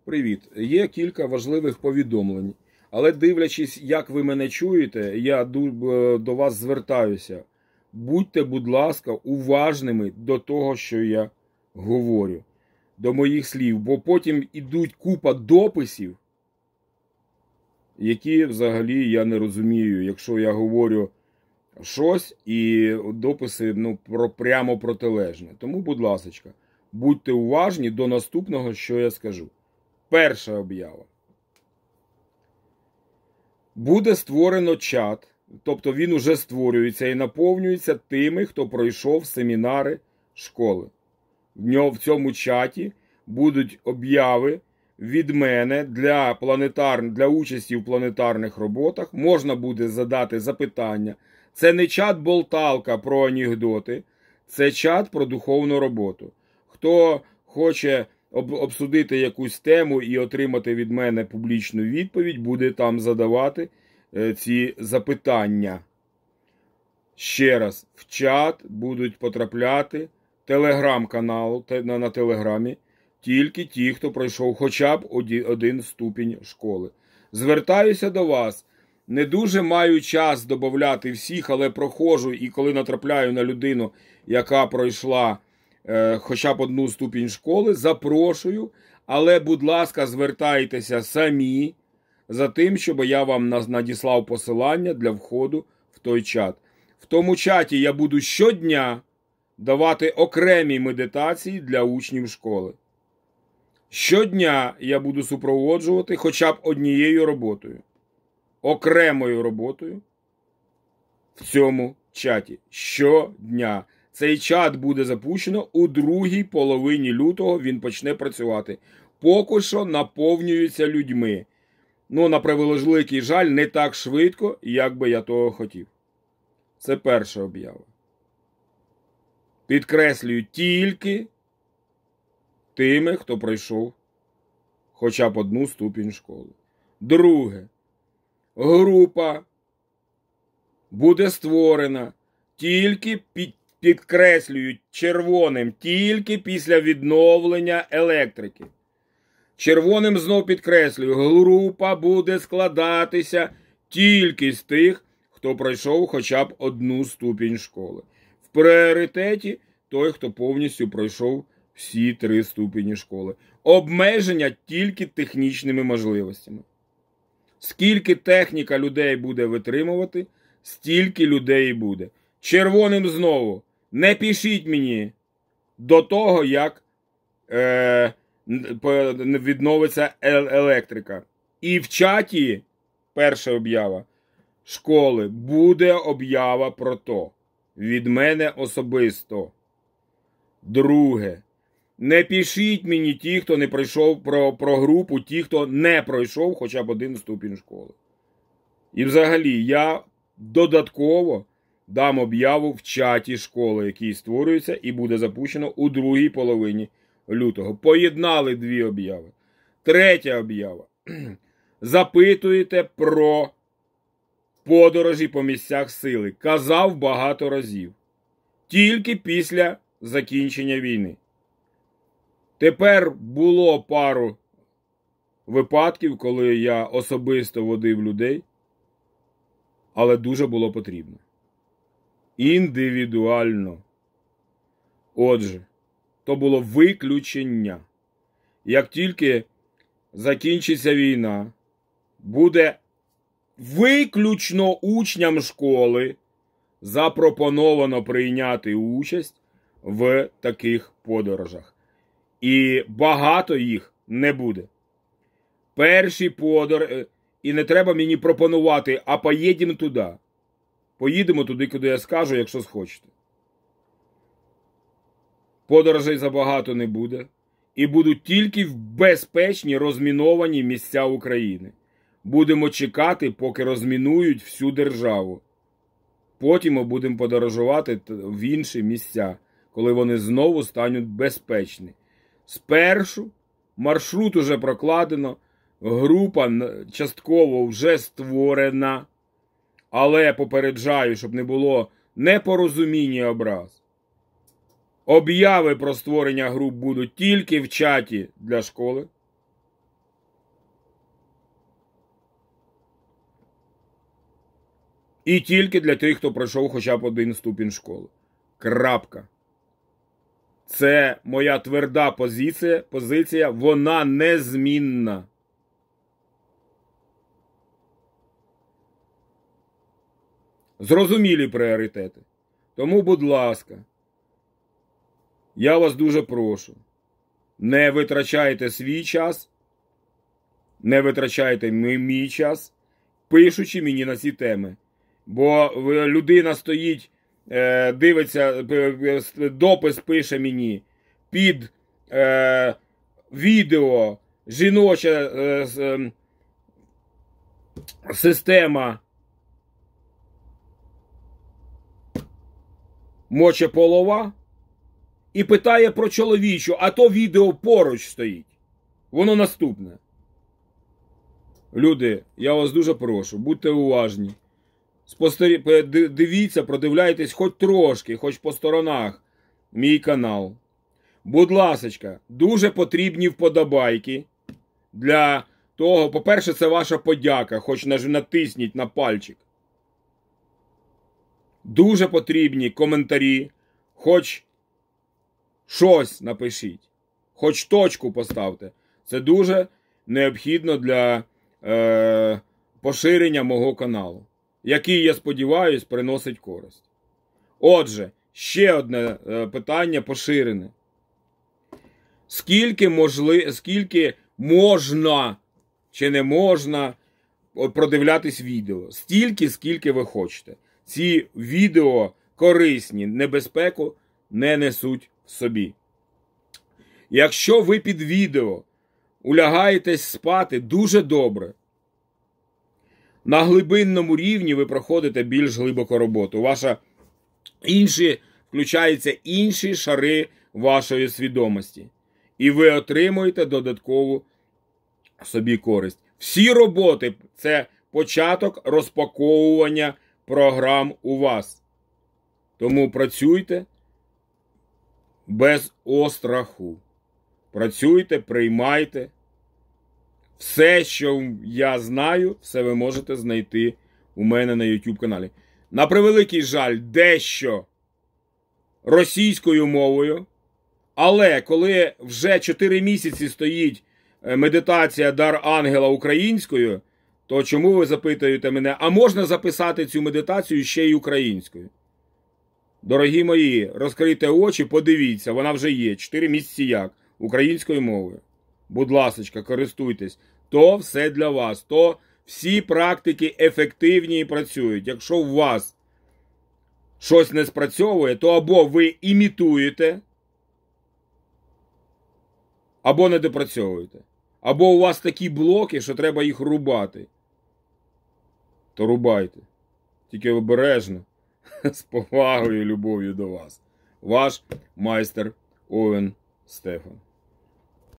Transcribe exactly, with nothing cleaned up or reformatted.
Привіт. Є кілька важливих повідомлень. Але дивлячись, як ви мене чуєте, я до вас звертаюся. Будьте, будь ласка, уважними до того, що я говорю, до моїх слів. Бо потім ідуть купа дописів, які взагалі я не розумію, якщо я говорю щось і дописи ну, про, прямо протилежне. Тому, будь ласка, будьте уважні до наступного, що я скажу. Перша об'ява. Буде створено чат, тобто він уже створюється і наповнюється тими, хто пройшов семінари школи. В нього в цьому чаті будуть об'яви від мене для, планетар... для участі в планетарних роботах. Можна буде задати запитання. Це не чат-болталка про анекдоти, це чат про духовну роботу. Хто хоче обсудити якусь тему і отримати від мене публічну відповідь, буде там задавати ці запитання. Ще раз, в чат будуть потрапляти телеграм-канал на, на телеграмі тільки ті, хто пройшов хоча б один ступінь школи. Звертаюся до вас. Не дуже маю час додати всіх, але проходжу, і коли натрапляю на людину, яка пройшла е, хоча б одну ступінь школи, запрошую, але, будь ласка, звертайтеся самі за тим, щоб я вам надіслав посилання для входу в той чат. В тому чаті я буду щодня давати окремі медитації для учнів школи. Щодня я буду супроводжувати хоча б однією роботою. Окремою роботою в цьому чаті. Щодня. Цей чат буде запущено у другій половині лютого, він почне працювати. Поки що наповнюється людьми. Ну, на превеликий жаль, не так швидко, як би я того хотів. Це перша об'ява. Підкреслюю, тільки тими, хто пройшов хоча б одну ступінь школи. Друге. Група буде створена тільки, під, підкреслюють червоним, тільки після відновлення електрики. Червоним знов підкреслюю, група буде складатися тільки з тих, хто пройшов хоча б одну ступінь школи. В пріоритеті той, хто повністю пройшов всі три ступені школи. Обмеження тільки технічними можливостями. Скільки техніка людей буде витримувати, стільки людей і буде. Червоним знову. Не пишіть мені до того, як е, відновиться електрика. І в чаті, перша об'ява, школи, буде об'ява про то. Від мене особисто. Друге. Не пишіть мені ті, хто не пройшов про, про групу, ті, хто не пройшов хоча б один ступінь школи. І взагалі, я додатково дам об'яву в чаті школи, який створюється і буде запущено у другій половині лютого. Поєднали дві об'яви. Третя об'ява. Запитуєте про подорожі по місцях сили. Казав багато разів. Тільки після закінчення війни. Тепер було пару випадків, коли я особисто водив людей, але дуже було потрібно. Індивідуально. Отже, то було виключення. Як тільки закінчиться війна, буде виключно учням школи запропоновано прийняти участь в таких подорожах. І багато їх не буде. Перші подорожі, і не треба мені пропонувати, а поїдемо туди. Поїдемо туди, куди я скажу, якщо схочете. Подорожей забагато не буде. І будуть тільки в безпечні розміновані місця України. Будемо чекати, поки розмінують всю державу. Потім ми будемо подорожувати в інші місця, коли вони знову стануть безпечні. Спершу маршрут уже прокладено, група частково вже створена, але попереджаю, щоб не було непорозуміння і образ. Об'яви про створення груп будуть тільки в чаті для школи. І тільки для тих, хто пройшов хоча б один ступінь школи. Крапка. Це моя тверда позиція, позиція, вона незмінна. Зрозумілі пріоритети. Тому, будь ласка, я вас дуже прошу, не витрачайте свій час, не витрачайте мій час, пишучи мені на ці теми. Бо людина стоїть, дивиться, допис пише мені під е, відео жіноча е, система мочеполова і питає про чоловічу, а то відео поруч стоїть. Воно наступне. Люди, я вас дуже прошу, будьте уважні. Спостері... Дивіться, продивляйтесь хоч трошки, хоч по сторонах мій канал. Будь ласочка, дуже потрібні вподобайки для того. По-перше, це ваша подяка, хоч натисніть на пальчик. Дуже потрібні коментарі, хоч щось напишіть, хоч точку поставте. Це дуже необхідно для е, поширення мого каналу, який, я сподіваюся, приносить користь. Отже, ще одне е, питання поширене. Скільки, можли, скільки можна чи не можна продивлятись відео? Стільки, скільки ви хочете. Ці відео корисні, небезпеку не несуть в собі. Якщо ви під відео улягаєтесь спати, дуже добре. На глибинному рівні ви проходите більш глибоку роботу. Ваша інші, включаються інші шари вашої свідомості. І ви отримуєте додаткову собі користь. Всі роботи – це початок розпаковування програм у вас. Тому працюйте без остраху. Працюйте, приймайте. Все, що я знаю, все ви можете знайти у мене на YouTube каналі. На превеликий жаль, дещо російською мовою, але коли вже чотири місяці стоїть медитація «Дар ангела» українською, то чому ви запитуєте мене, а можна записати цю медитацію ще й українською? Дорогі мої, розкрийте очі, подивіться, вона вже є, чотири місяці як, українською мовою. Будь ласочка, користуйтесь. То все для вас, то всі практики ефективні і працюють. Якщо у вас щось не спрацьовує, то або ви імітуєте, або не допрацьовуєте. Або у вас такі блоки, що треба їх рубати. То рубайте. Тільки обережно, з повагою і любов'ю до вас. Ваш майстер Овен Стефан.